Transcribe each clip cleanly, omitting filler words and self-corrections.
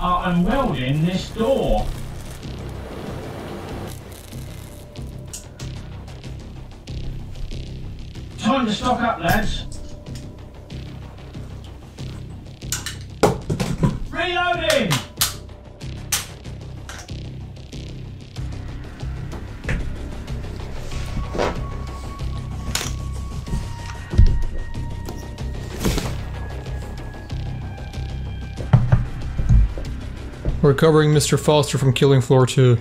I'm welding this door. Time to stock up, lads. Reloading! Recovering Mr. Foster from Killing Floor 2.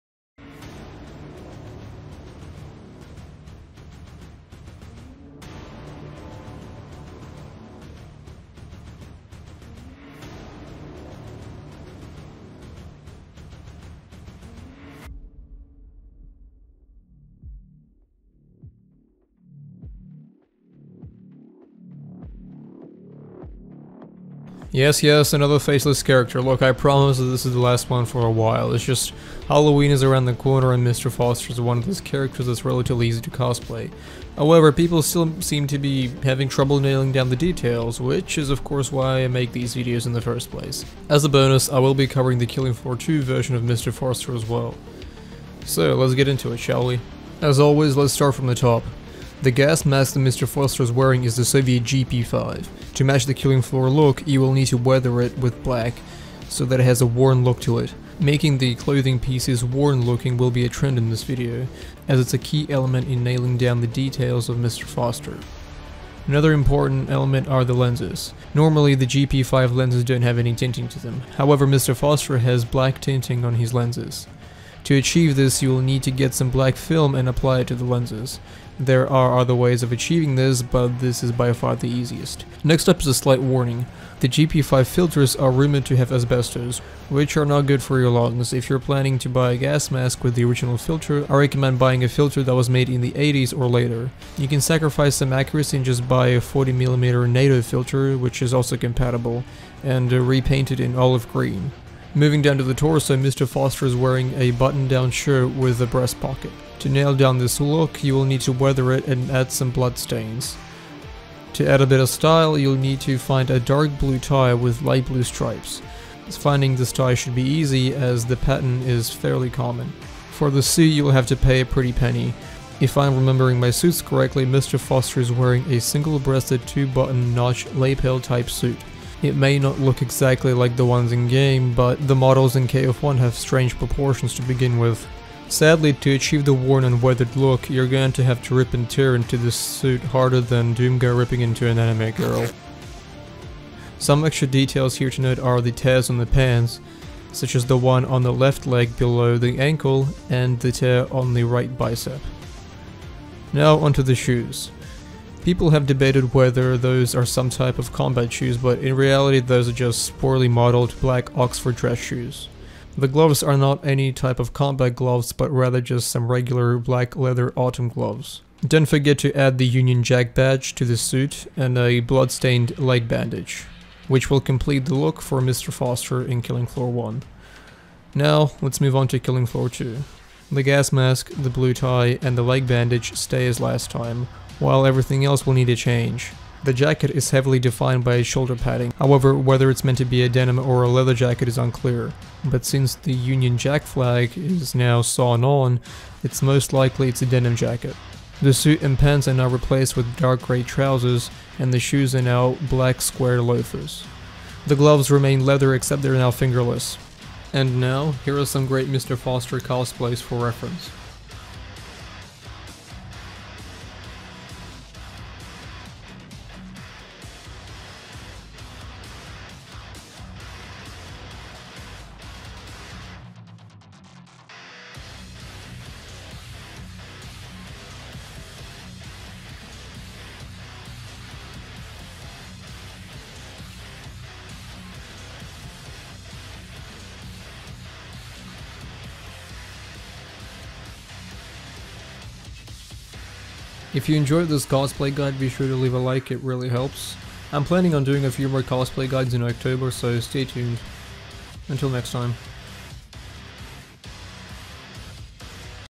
Yes, another faceless character. Look, I promise that this is the last one for a while. It's just Halloween is around the corner and Mr. Foster is one of those characters that's relatively easy to cosplay. However, people still seem to be having trouble nailing down the details, which is of course why I make these videos in the first place. As a bonus, I will be covering the Killing Floor 2 version of Mr. Foster as well. So, let's get into it, shall we? As always, let's start from the top. The gas mask that Mr. Foster is wearing is the Soviet GP5. To match the Killing Floor look, you will need to weather it with black, so that it has a worn look to it. Making the clothing pieces worn looking will be a trend in this video, as it's a key element in nailing down the details of Mr. Foster. Another important element are the lenses. Normally the GP5 lenses don't have any tinting to them, however Mr. Foster has black tinting on his lenses. To achieve this, you will need to get some black film and apply it to the lenses. There are other ways of achieving this, but this is by far the easiest. Next up is a slight warning. The GP5 filters are rumored to have asbestos, which are not good for your lungs. If you're planning to buy a gas mask with the original filter, I recommend buying a filter that was made in the 80s or later. You can sacrifice some accuracy and just buy a 40mm NATO filter, which is also compatible, and repaint it in olive green. Moving down to the torso, Mr. Foster is wearing a button-down shirt with a breast pocket. To nail down this look, you will need to weather it and add some blood stains. To add a bit of style, you'll need to find a dark blue tie with light blue stripes. Finding this tie should be easy as the pattern is fairly common. For the suit, you'll have to pay a pretty penny. If I'm remembering my suits correctly, Mr. Foster is wearing a single-breasted 2-button notch lapel type suit. It may not look exactly like the ones in game, but the models in KF1 have strange proportions to begin with. Sadly, to achieve the worn and weathered look, you're going to have to rip and tear into this suit harder than Doomguy ripping into an anime girl. Some extra details here to note are the tears on the pants, such as the one on the left leg below the ankle and the tear on the right bicep. Now onto the shoes. People have debated whether those are some type of combat shoes, but in reality those are just poorly modeled black Oxford dress shoes. The gloves are not any type of combat gloves, but rather just some regular black leather autumn gloves. Don't forget to add the Union Jack badge to the suit and a blood-stained leg bandage, which will complete the look for Mr. Foster in Killing Floor 1. Now, let's move on to Killing Floor 2. The gas mask, the blue tie, and the leg bandage stay as last time, while everything else will need a change. The jacket is heavily defined by shoulder padding, however whether it's meant to be a denim or a leather jacket is unclear. But since the Union Jack flag is now sawn on, it's most likely it's a denim jacket. The suit and pants are now replaced with dark grey trousers, and the shoes are now black square loafers. The gloves remain leather except they're now fingerless. And now, here are some great Mr. Foster cosplays for reference. If you enjoyed this cosplay guide, be sure to leave a like, it really helps. I'm planning on doing a few more cosplay guides in October, so stay tuned. Until next time.